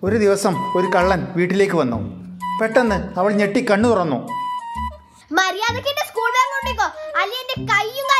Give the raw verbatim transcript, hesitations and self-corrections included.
ഒരു ദിവസം ഒരു കള്ളൻ വീട്ടിലേക്ക് വന്നു. പെട്ടെന്ന് അവൾ ഞെട്ടി കണ്ണു തുറന്നു. മര്യാദക്ക് എന്റെ സ്കൂൾ ബാഗ് കൊണ്ടേക്കോ, അല്ലെങ്കിൽ എന്റെ കൈയും